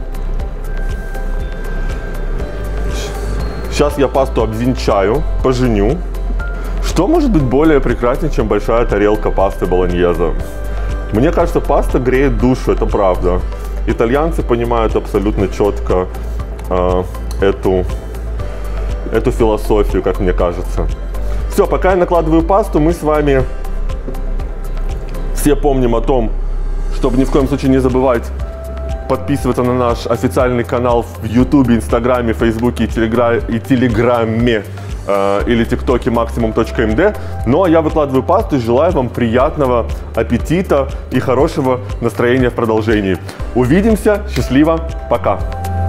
Сейчас я пасту обвенчаю, поженю. Что может быть более прекраснее, чем большая тарелка пасты болоньезе? Мне кажется, паста греет душу, это правда. Итальянцы понимают абсолютно четко эту философию, как мне кажется. Все, пока я накладываю пасту, мы с вами все помним о том, чтобы ни в коем случае не забывать подписываться на наш официальный канал в YouTube, Инстаграме, Фейсбуке и Телеграме или ТикТоке maximum.md. Ну а я выкладываю пасту и желаю вам приятного аппетита и хорошего настроения в продолжении. Увидимся, счастливо, пока!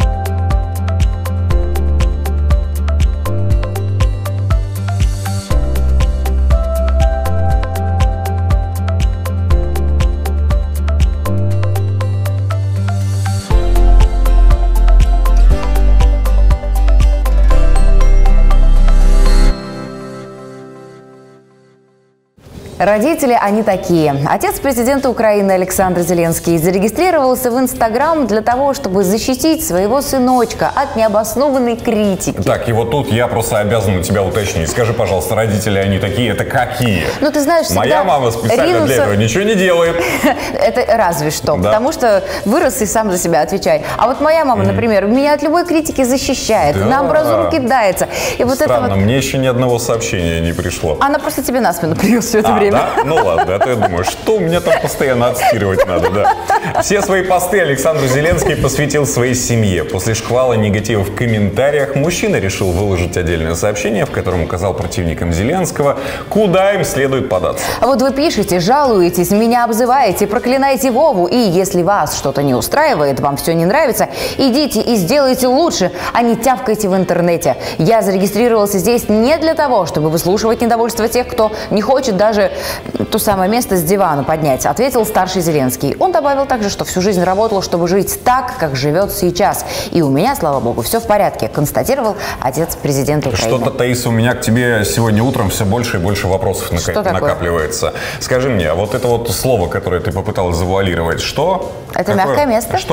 Родители, они такие. Отец президента Украины Александр Зеленский зарегистрировался в Инстаграм для того, чтобы защитить своего сыночка от необоснованной критики. Так, и вот тут я просто обязан у тебя уточнить. Скажи, пожалуйста, родители, они такие, это какие? Ну, ты знаешь, моя мама специально для этого ничего не делает. Это разве что, потому что вырос и сам за себя отвечай. А вот моя мама, например, меня от любой критики защищает, на амбразуру кидается. И вот странно, это вот... мне еще ни одного сообщения не пришло. Она просто тебе на спину плюс все это время. Да? Ну ладно, а то я думаю, что мне там постоянно отстирывать надо, да. Все свои посты Александр Зеленский посвятил своей семье. После шквала негатива в комментариях мужчина решил выложить отдельное сообщение, в котором указал противникам Зеленского, куда им следует податься. А вот вы пишете, жалуетесь, меня обзываете, проклинаете Вову, и если вас что-то не устраивает, вам все не нравится, идите и сделайте лучше, а не тявкайте в интернете. Я зарегистрировался здесь не для того, чтобы выслушивать недовольство тех, кто не хочет даже то самое место с дивана поднять, ответил старший Зеленский. Он добавил также, что всю жизнь работал, чтобы жить так, как живет сейчас. И у меня, слава богу, все в порядке, констатировал отец президента Украины. Что-то, Таиса, у меня к тебе сегодня утром все больше и больше вопросов накапливается. Скажи мне, а вот это вот слово, которое ты попыталась завуалировать, что? Это мягкое место. Что?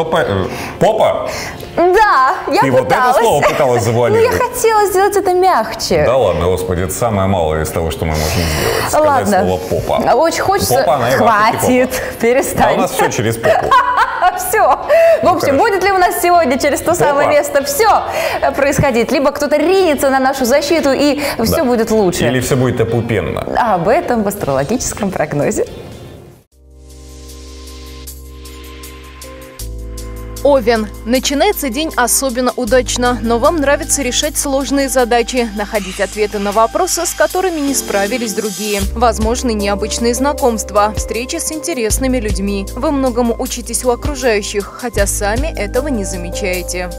Попа? Да, я ты пыталась. Вот это слово пыталась завуалировать. Ну, я хотела сделать это мягче. Да ладно, господи, это самое малое из того, что мы можем сделать. Сказать ладно. слово попа. Очень хочется. Попа, хватит, перестань. Да, у нас все через попу. Все. В общем, будет ли у нас сегодня через то самое место все происходить? Либо кто-то ринется на нашу защиту, и все будет лучше. Или все будет опупенно. Об этом в астрологическом прогнозе. Овен. Начинается день особенно удачно, но вам нравится решать сложные задачи, находить ответы на вопросы, с которыми не справились другие. Возможны необычные знакомства, встречи с интересными людьми. Вы многому учитесь у окружающих, хотя сами этого не замечаете.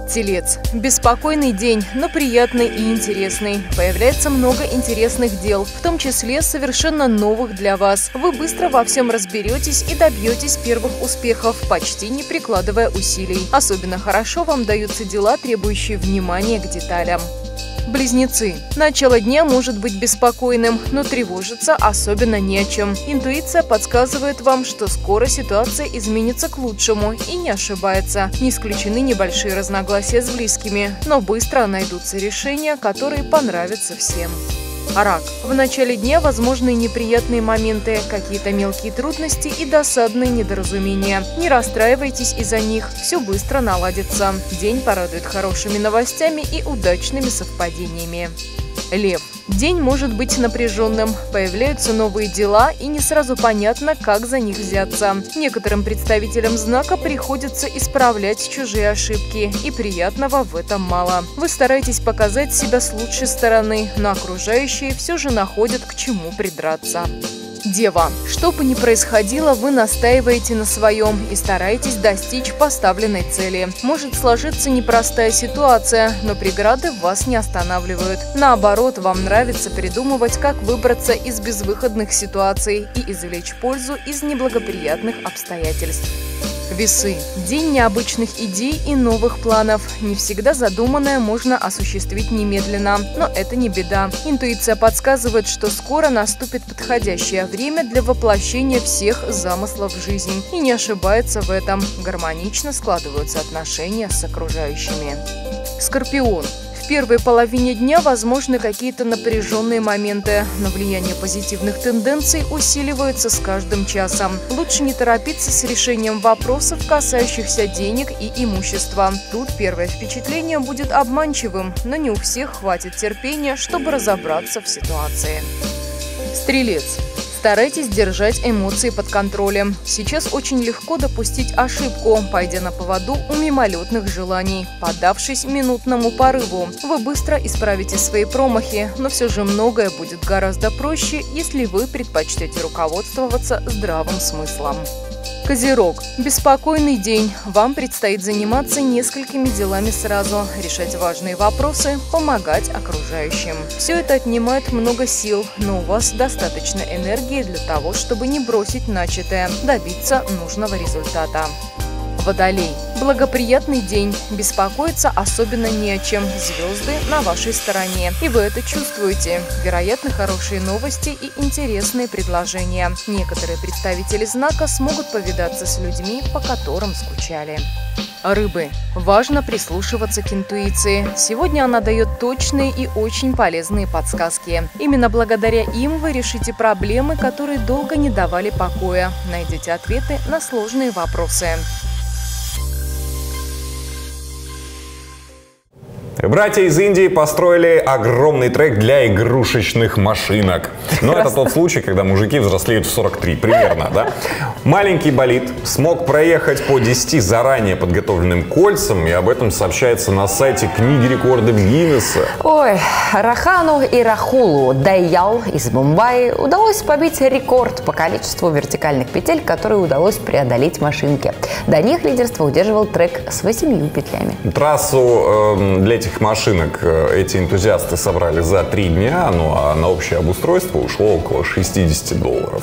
Телец. Беспокойный день, но приятный и интересный. Появляется много интересных дел, в том числе совершенно новых для вас. Вы быстро во всем разберетесь и добьетесь первых успехов, почти не прикладывая усилий. Особенно хорошо вам даются дела, требующие внимания к деталям. Близнецы. Начало дня может быть беспокойным, но тревожиться особенно не о чем. Интуиция подсказывает вам, что скоро ситуация изменится к лучшему, и не ошибается. Не исключены небольшие разногласия с близкими, но быстро найдутся решения, которые понравятся всем. Рак. В начале дня возможны неприятные моменты, какие-то мелкие трудности и досадные недоразумения. Не расстраивайтесь из-за них, все быстро наладится. День порадует хорошими новостями и удачными совпадениями. Лев. День может быть напряженным, появляются новые дела и не сразу понятно, как за них взяться. Некоторым представителям знака приходится исправлять чужие ошибки, и приятного в этом мало. Вы стараетесь показать себя с лучшей стороны, но окружающие все же находят к чему придраться. Дева. Что бы ни происходило, вы настаиваете на своем и стараетесь достичь поставленной цели. Может сложиться непростая ситуация, но преграды вас не останавливают. Наоборот, вам нравится придумывать, как выбраться из безвыходных ситуаций и извлечь пользу из неблагоприятных обстоятельств. Весы. День необычных идей и новых планов. Не всегда задуманное можно осуществить немедленно, но это не беда. Интуиция подсказывает, что скоро наступит подходящее время для воплощения всех замыслов в жизнь. И не ошибается в этом. Гармонично складываются отношения с окружающими. Скорпион. В первой половине дня возможны какие-то напряженные моменты, но влияние позитивных тенденций усиливается с каждым часом. Лучше не торопиться с решением вопросов, касающихся денег и имущества. Тут первое впечатление будет обманчивым, но не у всех хватит терпения, чтобы разобраться в ситуации. Стрелец. Старайтесь держать эмоции под контролем. Сейчас очень легко допустить ошибку, пойдя на поводу у мимолетных желаний, поддавшись минутному порыву. Вы быстро исправите свои промахи, но все же многое будет гораздо проще, если вы предпочтете руководствоваться здравым смыслом. Козерог. Беспокойный день. Вам предстоит заниматься несколькими делами сразу, решать важные вопросы, помогать окружающим. Все это отнимает много сил, но у вас достаточно энергии для того, чтобы не бросить начатое, добиться нужного результата. Водолей. Благоприятный день. Беспокоиться особенно не о чем. Звезды на вашей стороне. И вы это чувствуете. Вероятно, хорошие новости и интересные предложения. Некоторые представители знака смогут повидаться с людьми, по которым скучали. Рыбы. Важно прислушиваться к интуиции. Сегодня она дает точные и очень полезные подсказки. Именно благодаря им вы решите проблемы, которые долго не давали покоя. Найдете ответы на сложные вопросы. Братья из Индии построили огромный трек для игрушечных машинок. Но это тот случай, когда мужики взрослеют в 43, примерно, да? Маленький болид смог проехать по 10 заранее подготовленным кольцам, и об этом сообщается на сайте книги рекордов Гиннесса. Ой, Рахану и Рахулу Дайял из Мумбаи удалось побить рекорд по количеству вертикальных петель, которые удалось преодолеть машинке. До них лидерство удерживал трек с 8 петлями. Трассу для этих машинок эти энтузиасты собрали за 3 дня, ну а на общее обустройство ушло около $60.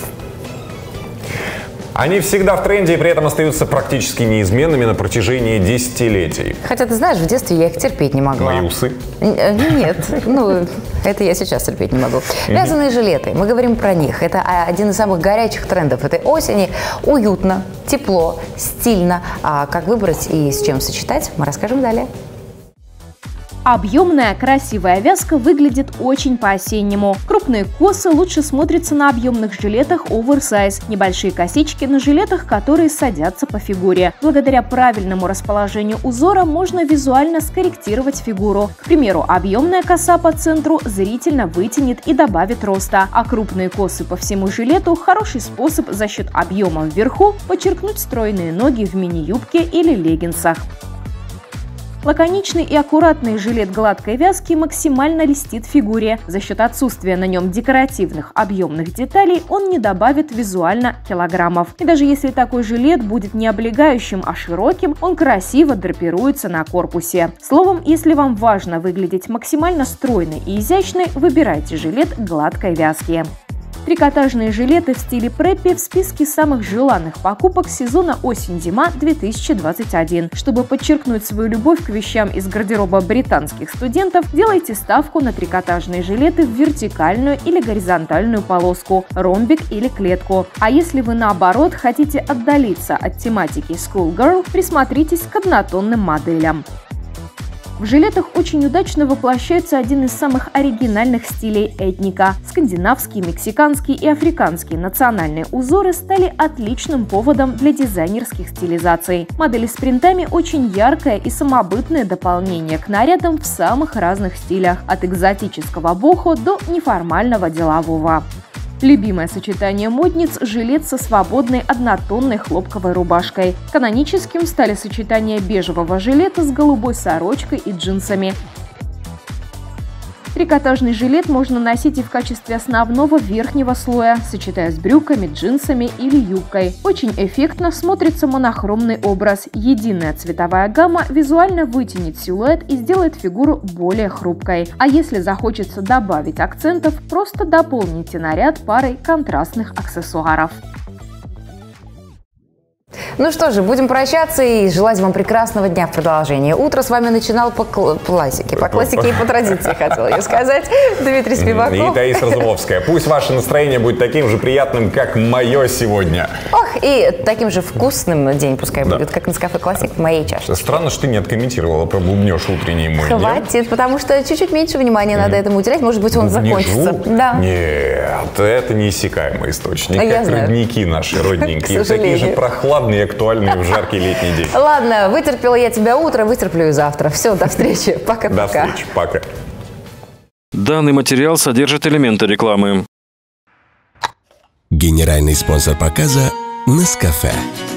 Они всегда в тренде и при этом остаются практически неизменными на протяжении десятилетий. Хотя, ты знаешь, в детстве я их терпеть не могла. Мои усы? Нет, ну, это я сейчас терпеть не могу. Вязаные жилеты, мы говорим про них. Это один из самых горячих трендов этой осени. Уютно, тепло, стильно. А как выбрать и с чем сочетать, мы расскажем далее. Объемная, красивая вязка выглядит очень по-осеннему. Крупные косы лучше смотрятся на объемных жилетах оверсайз, небольшие косички на жилетах, которые садятся по фигуре. Благодаря правильному расположению узора можно визуально скорректировать фигуру. К примеру, объемная коса по центру зрительно вытянет и добавит роста, а крупные косы по всему жилету – хороший способ за счет объема вверху подчеркнуть стройные ноги в мини-юбке или леггинсах. Лаконичный и аккуратный жилет гладкой вязки максимально льстит фигуре. За счет отсутствия на нем декоративных объемных деталей он не добавит визуально килограммов. И даже если такой жилет будет не облегающим, а широким, он красиво драпируется на корпусе. Словом, если вам важно выглядеть максимально стройной и изящной, выбирайте жилет гладкой вязки. Трикотажные жилеты в стиле преппи в списке самых желанных покупок сезона осень-зима 2021. Чтобы подчеркнуть свою любовь к вещам из гардероба британских студентов, делайте ставку на трикотажные жилеты в вертикальную или горизонтальную полоску, ромбик или клетку. А если вы наоборот хотите отдалиться от тематики Schoolgirl, присмотритесь к однотонным моделям. В жилетах очень удачно воплощается один из самых оригинальных стилей этника. Скандинавские, мексиканские и африканские национальные узоры стали отличным поводом для дизайнерских стилизаций. Модели с принтами очень яркое и самобытное дополнение к нарядам в самых разных стилях, от экзотического бохо до неформального делового. Любимое сочетание модниц – жилет со свободной однотонной хлопковой рубашкой. Каноническим стали сочетания бежевого жилета с голубой сорочкой и джинсами. Трикотажный жилет можно носить и в качестве основного верхнего слоя, сочетая с брюками, джинсами или юбкой. Очень эффектно смотрится монохромный образ. Единая цветовая гамма визуально вытянет силуэт и сделает фигуру более хрупкой. А если захочется добавить акцентов, просто дополните наряд парой контрастных аксессуаров. Ну что же, будем прощаться и желать вам прекрасного дня в продолжении. Утро с вами начинал по классике. По классике и по традиции, хотела я сказать. Дмитрий Спиваков. И Таис Разумовская. Пусть ваше настроение будет таким же приятным, как мое сегодня. Ох, и таким же вкусным день пускай будет, как Nescafé Classic в моей чашке. Странно, что ты не откомментировала про бубнёж утренний мой. Хватит, потому что чуть-чуть меньше внимания надо этому уделять. Может быть, он закончится. Да. Нет, это неиссякаемый источник. Я как знаю. Родники наши родненькие. Такие же прохладные и актуальные в жаркий летний день. Ладно, вытерпела я тебя утро, вытерплю и завтра. Все, до встречи. Пока-пока. До встречи. Пока. Данный материал содержит элементы рекламы. Генеральный спонсор показа Nescafé.